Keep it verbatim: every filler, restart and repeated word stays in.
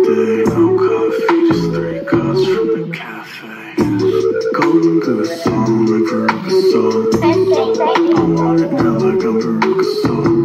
day. No coffee, just three cups from the cafe. Golden goose song like Veruca song. I want it now like I'm Veruca song.